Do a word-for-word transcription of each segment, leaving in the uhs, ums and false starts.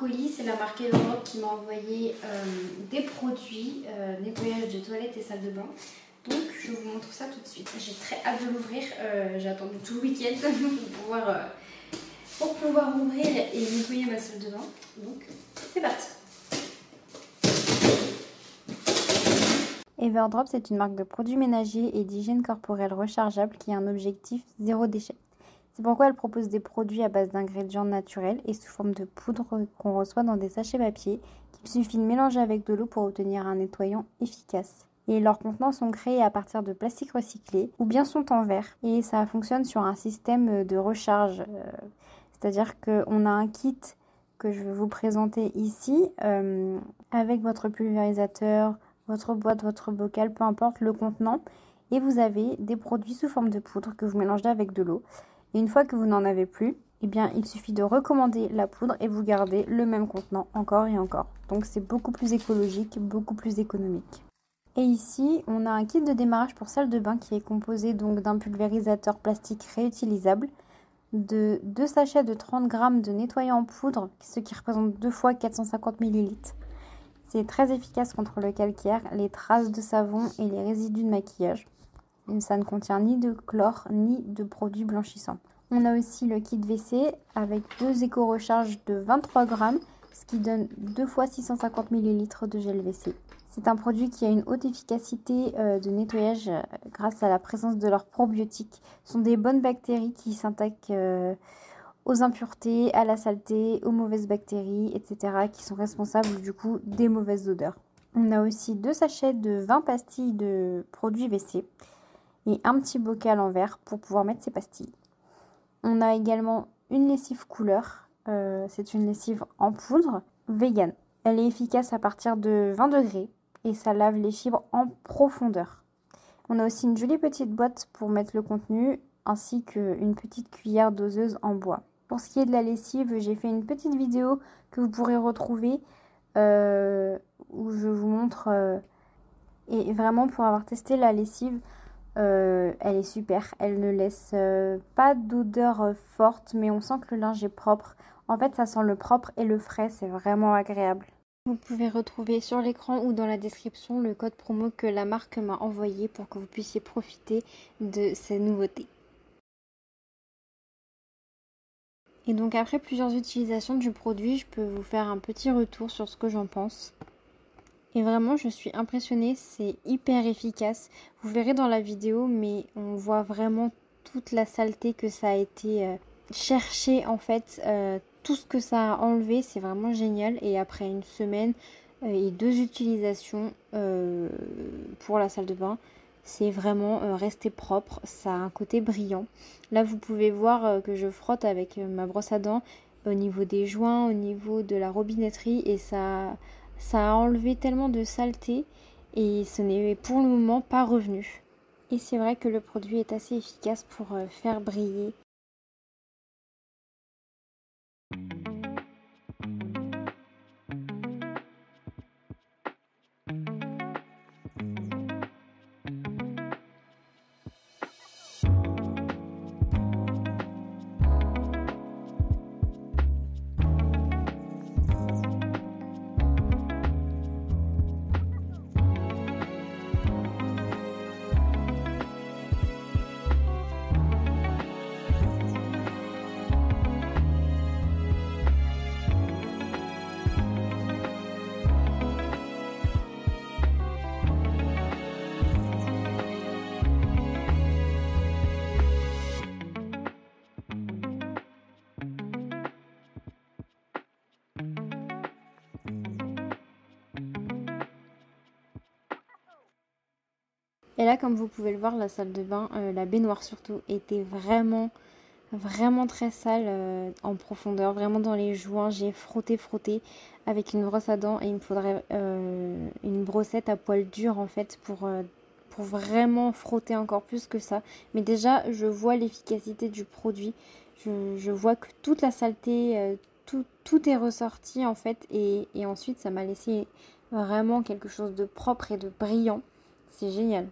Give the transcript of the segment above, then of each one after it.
colis, c'est la marque Europe qui m'a envoyé euh, des produits, euh, nettoyage de toilettes et salle de bain. Donc je vous montre ça tout de suite. J'ai très hâte de l'ouvrir, euh, j'ai attendu tout le week-end pour pouvoir, euh, pour pouvoir ouvrir et nettoyer ma salle de bain. Donc c'est parti. Everdrop, c'est une marque de produits ménagers et d'hygiène corporelle rechargeable qui a un objectif zéro déchet. C'est pourquoi elle propose des produits à base d'ingrédients naturels et sous forme de poudre qu'on reçoit dans des sachets papier qu'il suffit de mélanger avec de l'eau pour obtenir un nettoyant efficace. Et leurs contenants sont créés à partir de plastique recyclé ou bien sont en verre. Et ça fonctionne sur un système de recharge. C'est-à-dire qu'on a un kit que je vais vous présenter ici euh, avec votre pulvérisateur, votre boîte, votre bocal, peu importe le contenant. Et vous avez des produits sous forme de poudre que vous mélangez avec de l'eau. Et une fois que vous n'en avez plus, eh bien, il suffit de recommander la poudre et vous gardez le même contenant encore et encore. Donc c'est beaucoup plus écologique, beaucoup plus économique. Et ici, on a un kit de démarrage pour salle de bain qui est composé donc d'un pulvérisateur plastique réutilisable, de deux sachets de trente grammes de nettoyant en poudre, ce qui représente deux fois quatre cent cinquante millilitres. C'est très efficace contre le calcaire, les traces de savon et les résidus de maquillage. Ça ne contient ni de chlore ni de produits blanchissants. On a aussi le kit W C avec deux éco-recharges de vingt-trois grammes, ce qui donne deux fois six cent cinquante millilitres de gel W C. C'est un produit qui a une haute efficacité de nettoyage grâce à la présence de leurs probiotiques. Ce sont des bonnes bactéries qui s'attaquent aux impuretés, à la saleté, aux mauvaises bactéries, et cetera qui sont responsables du coup des mauvaises odeurs. On a aussi deux sachets de vingt pastilles de produits W C et un petit bocal en verre pour pouvoir mettre ses pastilles. On a également une lessive couleur, euh, c'est une lessive en poudre vegan. Elle est efficace à partir de vingt degrés et ça lave les fibres en profondeur. On a aussi une jolie petite boîte pour mettre le contenu ainsi qu'une petite cuillère doseuse en bois. Pour ce qui est de la lessive, j'ai fait une petite vidéo que vous pourrez retrouver euh, où je vous montre euh, et vraiment pour avoir testé la lessive, Euh, elle est super, elle ne laisse euh, pas d'odeur euh, forte, mais on sent que le linge est propre. En fait, ça sent le propre et le frais, c'est vraiment agréable. Vous pouvez retrouver sur l'écran ou dans la description le code promo que la marque m'a envoyé pour que vous puissiez profiter de ces nouveautés. Et donc après plusieurs utilisations du produit, je peux vous faire un petit retour sur ce que j'en pense. Et vraiment, je suis impressionnée, c'est hyper efficace. Vous verrez dans la vidéo, mais on voit vraiment toute la saleté que ça a été euh, cherché en fait. Euh, tout ce que ça a enlevé, c'est vraiment génial. Et après une semaine euh, et deux utilisations euh, pour la salle de bain, c'est vraiment euh, resté propre. Ça a un côté brillant. Là, vous pouvez voir euh, que je frotte avec euh, ma brosse à dents au niveau des joints, au niveau de la robinetterie et ça... Ça a enlevé tellement de saleté et ce n'est pour le moment pas revenu. Et c'est vrai que le produit est assez efficace pour faire briller. Et là, comme vous pouvez le voir, la salle de bain, euh, la baignoire surtout, était vraiment, vraiment très sale euh, en profondeur. Vraiment dans les joints, j'ai frotté, frotté avec une brosse à dents. Et il me faudrait euh, une brossette à poil dur en fait pour, euh, pour vraiment frotter encore plus que ça. Mais déjà, je vois l'efficacité du produit. Je, je vois que toute la saleté, euh, tout, tout est ressorti en fait. Et, et ensuite, ça m'a laissé vraiment quelque chose de propre et de brillant. C'est génial.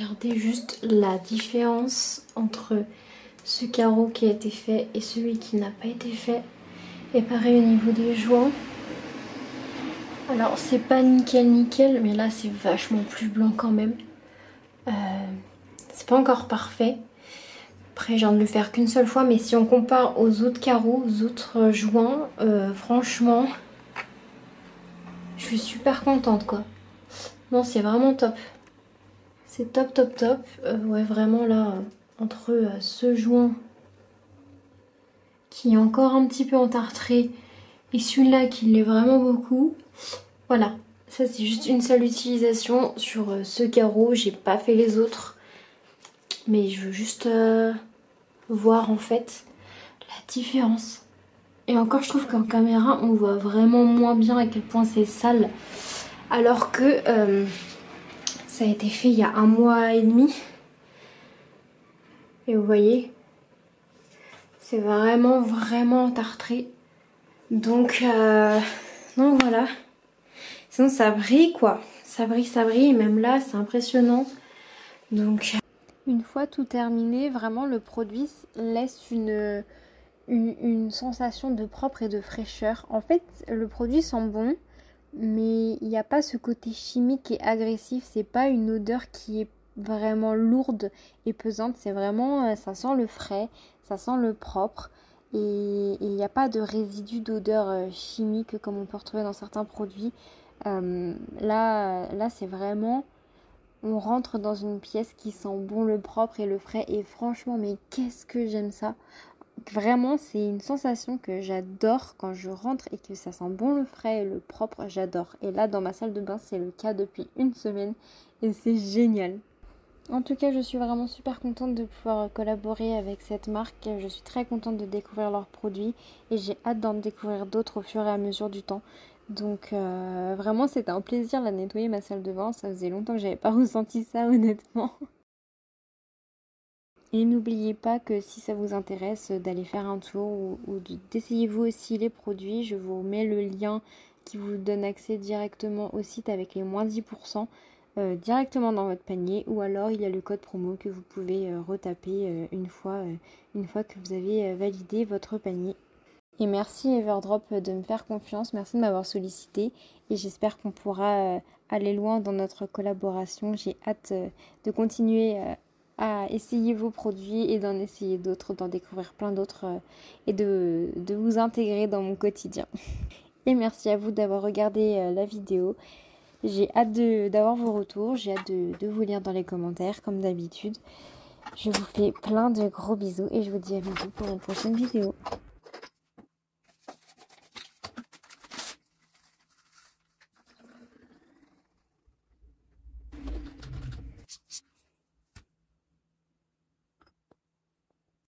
regardez juste la différence entre ce carreau qui a été fait et celui qui n'a pas été fait. Et pareil au niveau des joints. Alors c'est pas nickel nickel, mais là c'est vachement plus blanc quand même. Euh, c'est pas encore parfait. Après je viens de le faire qu'une seule fois, mais si on compare aux autres carreaux, aux autres joints, euh, franchement, je suis super contente quoi. Non, c'est vraiment top. C'est top top top. Euh, ouais, vraiment là, entre euh, ce joint qui est encore un petit peu entartré et celui-là qui l'est vraiment beaucoup. Voilà, ça c'est juste une seule utilisation sur euh, ce carreau. J'ai pas fait les autres, mais je veux juste euh, voir en fait la différence. Et encore je trouve qu'en caméra on voit vraiment moins bien à quel point c'est sale, alors que euh, ça a été fait il y a un mois et demi. Et vous voyez, c'est vraiment vraiment entartré. Donc, euh, donc voilà. Sinon ça brille quoi. Ça brille, ça brille. Et même là c'est impressionnant. Donc une fois tout terminé, vraiment le produit laisse une, une, une sensation de propre et de fraîcheur. En fait le produit sent bon, mais il n'y a pas ce côté chimique et agressif. C'est pas une odeur qui est vraiment lourde et pesante. C'est vraiment, ça sent le frais, ça sent le propre. Et il n'y a pas de résidus d'odeur chimique comme on peut retrouver dans certains produits. Euh, là, là c'est vraiment, on rentre dans une pièce qui sent bon le propre et le frais. Et franchement, mais qu'est-ce que j'aime ça! Vraiment, c'est une sensation que j'adore quand je rentre et que ça sent bon le frais et le propre, j'adore. Et là, dans ma salle de bain, c'est le cas depuis une semaine et c'est génial. En tout cas, je suis vraiment super contente de pouvoir collaborer avec cette marque. Je suis très contente de découvrir leurs produits et j'ai hâte d'en découvrir d'autres au fur et à mesure du temps. Donc euh, vraiment, c'était un plaisir de nettoyer ma salle de bain. Ça faisait longtemps que j'avais pas ressenti ça, honnêtement. Et n'oubliez pas que si ça vous intéresse d'aller faire un tour ou, ou d'essayer vous aussi les produits, je vous mets le lien qui vous donne accès directement au site avec les moins dix pour cent euh, directement dans votre panier, ou alors il y a le code promo que vous pouvez euh, retaper euh, une, fois, euh, une fois que vous avez euh, validé votre panier. Et merci Everdrop de me faire confiance, merci de m'avoir sollicité et j'espère qu'on pourra euh, aller loin dans notre collaboration. J'ai hâte euh, de continuer euh, à essayer vos produits et d'en essayer d'autres, d'en découvrir plein d'autres euh, et de, de vous intégrer dans mon quotidien. Et merci à vous d'avoir regardé euh, la vidéo. J'ai hâte de, d'avoir vos retours, j'ai hâte de, de vous lire dans les commentaires comme d'habitude. Je vous fais plein de gros bisous et je vous dis à bientôt pour une prochaine vidéo.